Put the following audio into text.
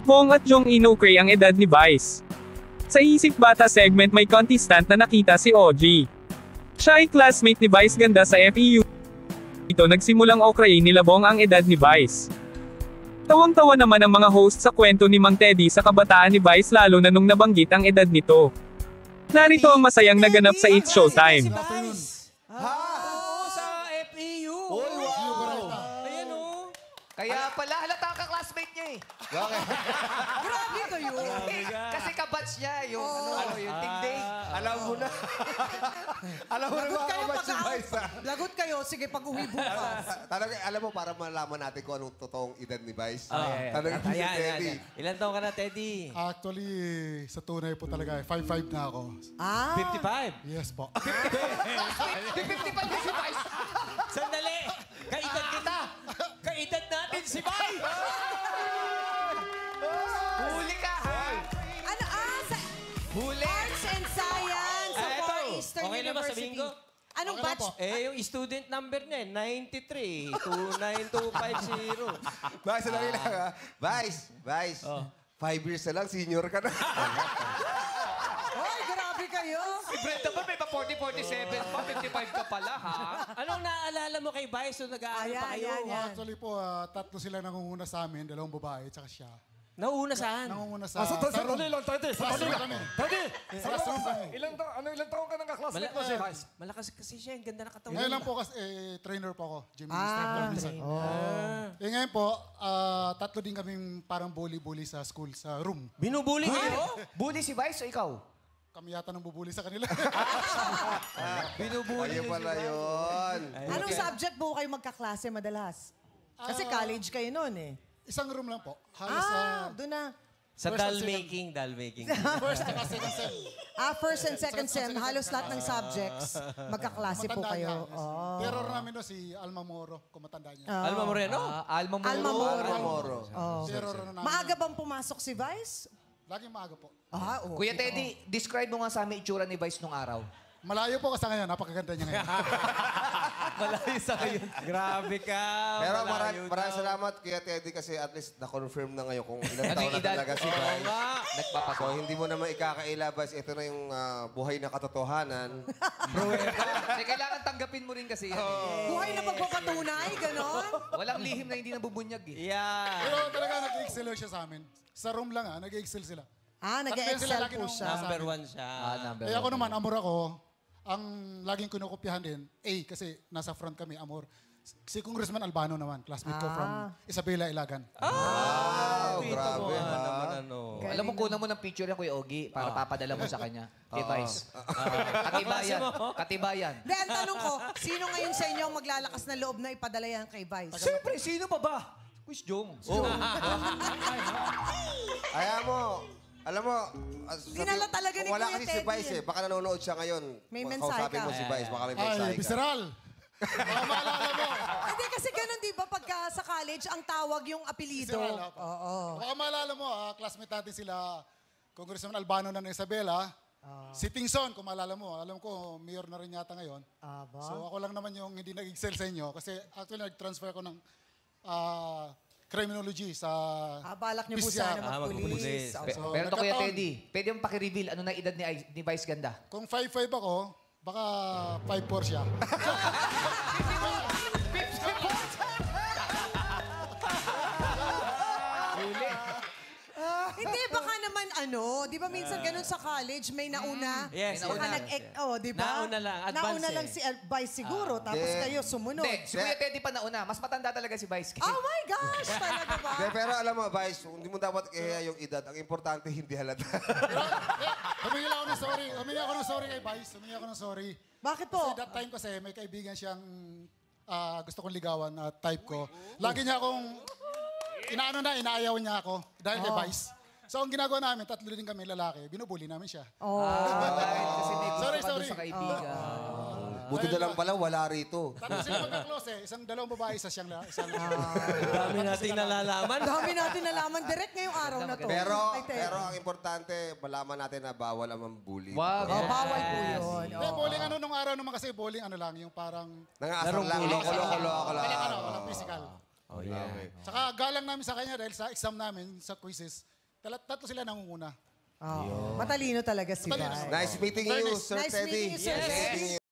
Bong at Jong inukray ang edad ni Vice. Sa Isip Bata segment may contestant na nakita si OG. Siya ay classmate ni Vice Ganda sa FEU. Ito nagsimulang okrayin nila Bong ang edad ni Vice. Tawang-tawa naman ang mga host sa kwento ni Mang Teddy sa kabataan ni Vice lalo na nung nabanggit ang edad nito. Narito ang masayang naganap sa It's Showtime. Oo, sa FEU. Oy, wow! Ayan o. Kaya pala, halata ka classmate niya eh. Bakit? Grabe kayo. Kasi kabatch niya, yung yung tingding. Alam mo na. Alam mo na Lagot mga kayo kabatch si Vice, ha? Lagot kayo. Sige, pag-uwi bukas. Talaga, alam mo, para malaman natin kung anong totoong edad ni Vice. Ayan. Tanongin mo si Ayan, Teddy. ayan. Ilan taon ka na, Teddy? Actually, sa tunay po talaga, 5'5 na ako. Ah. 55. Yes po. 55 na si Vice. Sandali! Kaedad kita! Kaedad natin si Bay! Huli ka, ha? Ano? Sa Huli. Arts and Science sa Far Eastern Okay na ba University. sabihin ko? Anong Okay na batch? po. Yung student number niya, 93, 29250. Vice, lang lang, ha? Vice. 5 years na lang, senior ka na. Ay, grabe kayo. Si Brenda ba may pa 40, 47 pa? 55 ka pala, ha? Anong naalala mo kay Vice nung nag-aaral pa kayo? Ayan. Actually po, tatlo sila nangunguna sa amin, dalawang babae, tsaka siya. Nauuna saan? Nangunguna sa... Sandali lang, Teddy. Sandali lang. kami. Teddy! Classroom kami. Ilang taon ka nang ka-classmate mo si Vice? Malakas kasi siya, ang ganda na katawan. Ngayon lang po kasi, trainer po ako. Gym Ah, instructor minsan. okay. Ngayon po, tatlo din kaming parang bully-bully sa school, sa room. Binubuli kayo? Bully si Vice o ikaw? Kami yata nang bubuli sa kanila. Binubuli Ayun pala yun. Anong subject po kayo magkaklase madalas? Kasi college kayo noon eh. Isang room lang po. Halos Doon na. Sa First and doll making. first at second sem. First and second sem, halos lahat ng subjects, magkaklase po Matanda kayo. niya. Oh. Terror namin no, si Alma Moro, kung matanda niya. Alma Moreno? Alma Moro. Alma Moro. Moro. Terror na namin. Maaga bang pumasok si Vice? Laging maaga po. Okay. Kuya Teddy, describe mo nga sa amin itsura ni Vice nung araw. Malayo po kasi ngayon, napakaganda niya ngayon. Malayo sa kayo. Grabe ka. Pero malayo maraming daw. salamat Kuya Teddy kasi at least na-confirm na ngayon kung ilang Ano taon yung na edad? talaga si Oo Vice. nga. So hindi mo naman ikakaila, Vice. Ito na yung buhay na katotohanan. Kasi kailangan tanggapin mo rin kasi yan. eh. Buhay na pagpapatunay, ganon? Walang lihim na hindi nabubunyag eh. Yeah. Pero talaga nag-excel siya sa amin. Sa room lang nag-excel sila. Nag-excel At po lagi siya. Number one siya. Number Eh ako naman, amor ako. Ang laging kinukopyahan din, A, kasi nasa front kami, amor. Si Congressman Albano naman, classmate ko from Isabela, Ilagan. Wow, Grabe. grabe ha. Naman ano. Alam mo, kunan mo ng picture yan, Kuya Ogie, para papadala mo sa kanya. Kay Vice. Katibayan. Katibayan. Hindi, ang tanong ko, sino ngayon sa inyo ang maglalakas na loob na ipadala yan kay Vice? Siyempre, sino pa ba? Quiz Jong. Alam mo, Dinala talaga ni wala Kuya kasi si Teddy Vice eh. Baka nanonood siya ngayon. May mensahe Kausapin ka. mo si Vice, baka may mensahe Ay, ka. visceral! Baka maalala mo. Hindi, kasi ganun, di ba, pagka sa college, ang tawag yung apelido. Visceral, opo. Baka maalala mo, classmate natin sila, Congressman Albano ng Isabela. Si Tingson, kung maalala mo, alam ko, mayor na rin yata ngayon. So ako lang naman yung hindi nag-excel sa inyo kasi actually nag-transfer ako ng criminology sa... Balak niyo po Pisya. sana magpulis. magpupulis. Oo. Pero ito, Kuya nagkataon. Teddy, pwede mo paki-reveal ano na edad ni Vice Ganda? Kung 5'5 ako, baka 5'4 siya. Hindi, baka naman di ba minsan ganun sa college, may nauna. Yes, Baka yes. di ba? Nauna lang, advance Nauna lang eh. si Vice siguro, tapos kayo sumunod. Hindi, si Kuya Teddy pa nauna. Mas matanda talaga si Vice. Oh my gosh, talaga ba? Pero alam mo, Vice, hindi mo dapat kaya yung edad. Ang importante, hindi halata. Humingi ako ng sorry. Humingi ako ng sorry kay Vice. Humingi ako ng sorry. Bakit Kasi po? that time kasi may kaibigan siyang gusto kong ligawan na type ko. Lagi niya akong inaayaw niya ako dahil kay Vice. So ang ginagawa namin, tatlo din kami lalaki, binubuli namin siya. Kasi may gusto Sorry, ka doon sorry. sa kaibigan. Buti na lang pala, wala rito. Tatlo sila magka-close eh. Dalawang babae, isa siyang Dami nating nalalaman. Dami natin nalaman direct ngayong araw na to. Pero, Ay, Ted. pero ang importante, malaman natin na bawal ang mambully. Wag. Bawal po yun. Hindi, bowling nung araw naman kasi bowling lang, yung parang Nangaasar lang, loko-loko lang. walang physical. Saka galang namin sa kanya dahil sa exam namin, sa quizzes, tatlo sila nangunguna. Matalino talaga si Matalino. Vice. Nice meeting you, Sir Nice Teddy. meeting you, Sir Teddy.